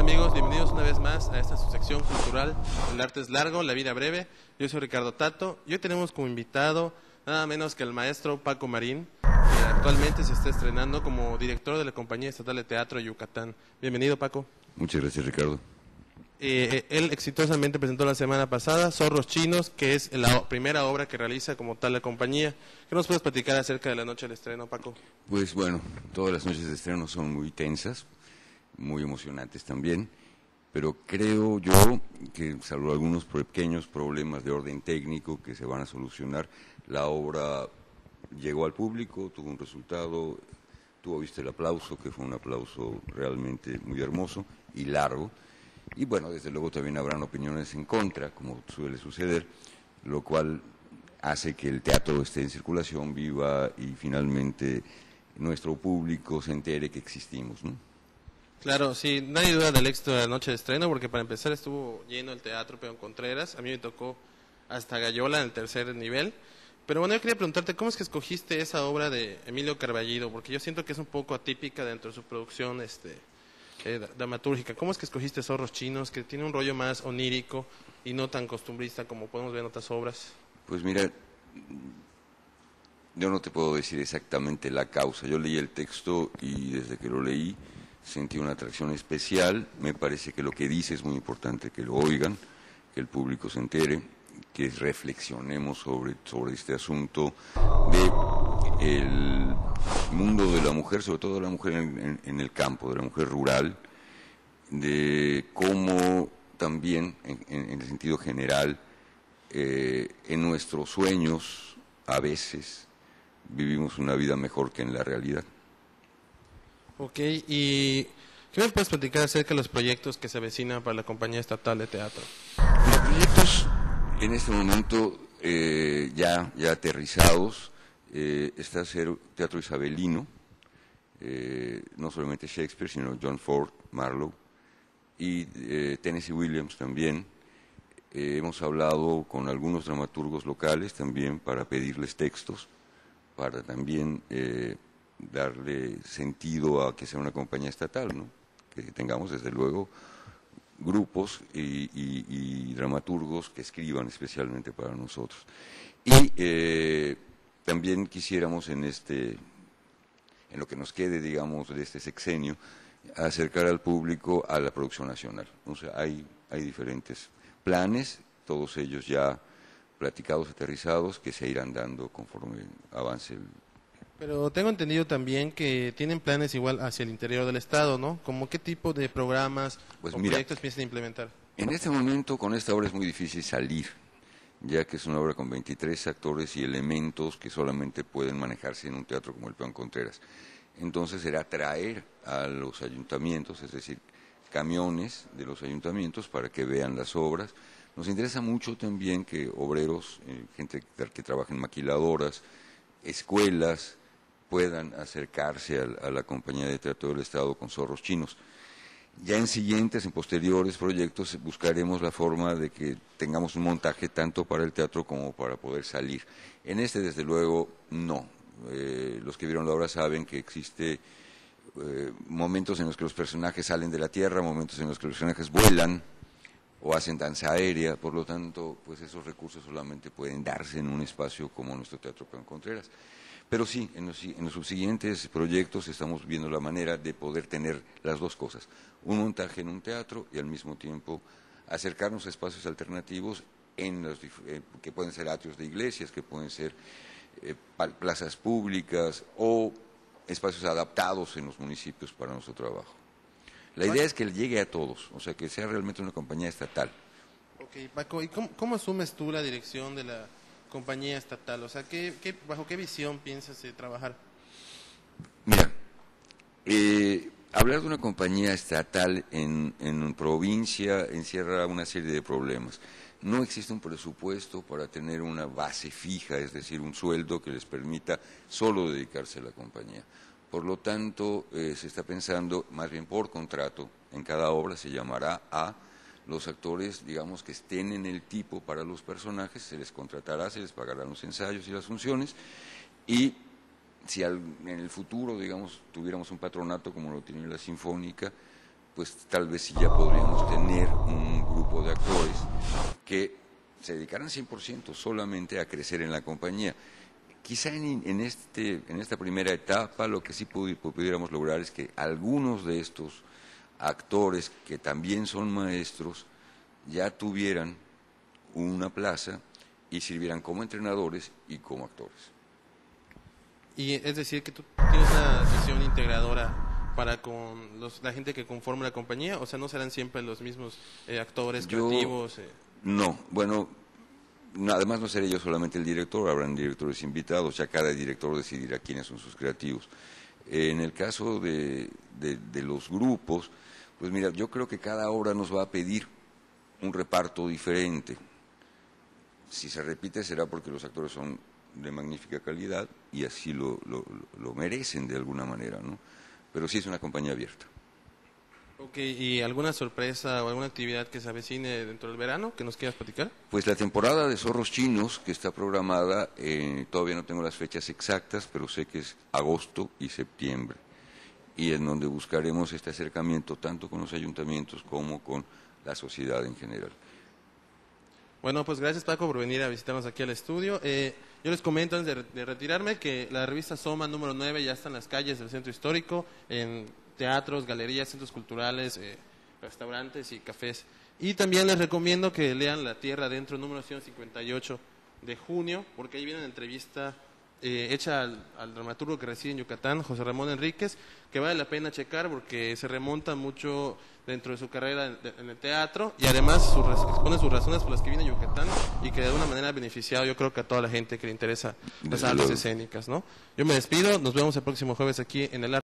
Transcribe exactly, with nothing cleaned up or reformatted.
amigos? Bienvenidos una vez más a esta su sección cultural. El arte es largo, la vida breve. Yo soy Ricardo Tato y hoy tenemos como invitado nada menos que el maestro Paco Marín, que actualmente se está estrenando como director de la Compañía Estatal de Teatro Yucatán. Bienvenido, Paco. Muchas gracias, Ricardo. Eh, él exitosamente presentó la semana pasada Zorros Chinos, que es la primera obra que realiza como tal la compañía. ¿Qué nos puedes platicar acerca de la noche del estreno, Paco? Pues bueno, todas las noches de estreno son muy tensas, muy emocionantes también, pero creo yo que, salvo algunos pequeños problemas de orden técnico que se van a solucionar, la obra llegó al público, tuvo un resultado, tú oíste el aplauso, que fue un aplauso realmente muy hermoso y largo. Y bueno, desde luego también habrán opiniones en contra, como suele suceder, lo cual hace que el teatro esté en circulación, viva y finalmente nuestro público se entere que existimos, ¿no? Claro, sí, nadie duda del éxito de la noche de estreno, porque para empezar estuvo lleno el Teatro Peón Contreras, a mí me tocó hasta Gallola en el tercer nivel. Pero bueno, yo quería preguntarte, ¿cómo es que escogiste esa obra de Emilio Carballido? Porque yo siento que es un poco atípica dentro de su producción este, eh, dramatúrgica. ¿Cómo es que escogiste Zorros Chinos, que tiene un rollo más onírico y no tan costumbrista como podemos ver en otras obras? Pues mira, yo no te puedo decir exactamente la causa. Yo leí el texto y desde que lo leí sentí una atracción especial. Me parece que lo que dice es muy importante que lo oigan, que el público se entere, que reflexionemos sobre, sobre este asunto de el mundo de la mujer, sobre todo de la mujer en, en, en el campo, de la mujer rural, de cómo también, en, en, en el sentido general, eh, en nuestros sueños a veces vivimos una vida mejor que en la realidad. Ok, y ¿qué me puedes platicar acerca de los proyectos que se avecinan para la Compañía Estatal de Teatro? Los proyectos en este momento eh, ya, ya aterrizados, eh, está hacer teatro isabelino, eh, no solamente Shakespeare, sino John Ford, Marlowe, y eh, Tennessee Williams también. Eh, hemos hablado con algunos dramaturgos locales también para pedirles textos, para también eh, darle sentido a que sea una compañía estatal, ¿no? Que tengamos desde luego grupos y, y, y dramaturgos que escriban especialmente para nosotros. Y eh, también quisiéramos en este, en lo que nos quede, digamos, de este sexenio, acercar al público a la producción nacional. O sea, hay, hay diferentes planes, todos ellos ya platicados, aterrizados, que se irán dando conforme avance el... Pero tengo entendido también que tienen planes igual hacia el interior del estado, ¿no? ¿Cómo qué tipo de programas pues o mira, proyectos piensan implementar? En este momento con esta obra es muy difícil salir, ya que es una obra con veintitrés actores y elementos que solamente pueden manejarse en un teatro como el Peón Contreras. Entonces será traer a los ayuntamientos, es decir, camiones de los ayuntamientos para que vean las obras. Nos interesa mucho también que obreros, eh, gente que trabaja en maquiladoras, escuelas, puedan acercarse a, a la Compañía de Teatro del Estado con Zorros Chinos. Ya en siguientes, en posteriores proyectos, buscaremos la forma de que tengamos un montaje tanto para el teatro como para poder salir. En este, desde luego, no. Eh, los que vieron la obra saben que existe eh, momentos en los que los personajes salen de la tierra, momentos en los que los personajes vuelan o hacen danza aérea, por lo tanto, pues esos recursos solamente pueden darse en un espacio como nuestro Teatro Peón Contreras. Pero sí, en los, en los subsiguientes proyectos estamos viendo la manera de poder tener las dos cosas, un montaje en un teatro y al mismo tiempo acercarnos a espacios alternativos en los, eh, que pueden ser atrios de iglesias, que pueden ser eh, plazas públicas o espacios adaptados en los municipios para nuestro trabajo. La idea es que llegue a todos, o sea, que sea realmente una compañía estatal. Ok, Paco, ¿y cómo, cómo asumes tú la dirección de la compañía estatal? O sea, ¿qué, qué, ¿bajo qué visión piensas eh, trabajar? Mira, eh, hablar de una compañía estatal en, en provincia encierra una serie de problemas. No existe un presupuesto para tener una base fija, es decir, un sueldo que les permita solo dedicarse a la compañía. Por lo tanto, eh, se está pensando, más bien por contrato, en cada obra se llamará a los actores, digamos, que estén en el tipo para los personajes, se les contratará, se les pagarán los ensayos y las funciones, y si al, en el futuro, digamos, tuviéramos un patronato como lo tiene la Sinfónica, pues tal vez sí ya podríamos tener un grupo de actores que se dedicaran cien por ciento solamente a crecer en la compañía. Quizá en, en, este, en esta primera etapa lo que sí pudiéramos lograr es que algunos de estos actores que también son maestros ya tuvieran una plaza y sirvieran como entrenadores y como actores. Y es decir, que tú tienes una visión integradora para con los, la gente que conforma la compañía, o sea, no serán siempre los mismos eh, actores Yo, creativos. Eh. No, bueno, además no seré yo solamente el director, habrán directores invitados, ya cada director decidirá quiénes son sus creativos. Eh, en el caso de, de, de los grupos, pues mira, yo creo que cada obra nos va a pedir un reparto diferente. Si se repite será porque los actores son de magnífica calidad y así lo, lo, lo merecen de alguna manera, ¿no? Pero sí es una compañía abierta. Ok, ¿y alguna sorpresa o alguna actividad que se avecine dentro del verano que nos quieras platicar? Pues la temporada de Zorros Chinos que está programada, eh, todavía no tengo las fechas exactas, pero sé que es agosto y septiembre, y en donde buscaremos este acercamiento tanto con los ayuntamientos como con la sociedad en general. Bueno, pues gracias Paco por venir a visitarnos aquí al estudio. Eh, yo les comento antes de, de retirarme que la revista Soma número nueve ya está en las calles del centro histórico, en teatros, galerías, centros culturales, eh, restaurantes y cafés. Y también les recomiendo que lean La Tierra Adentro número ciento cincuenta y ocho de junio, porque ahí viene una entrevista eh, hecha al, al dramaturgo que reside en Yucatán, José Ramón Enríquez, que vale la pena checar porque se remonta mucho dentro de su carrera en, en el teatro y además su, expone sus razones por las que viene a Yucatán y que de alguna manera ha beneficiado, yo creo que a toda la gente que le interesa las artes escénicas, ¿no? Yo me despido, nos vemos el próximo jueves aquí en el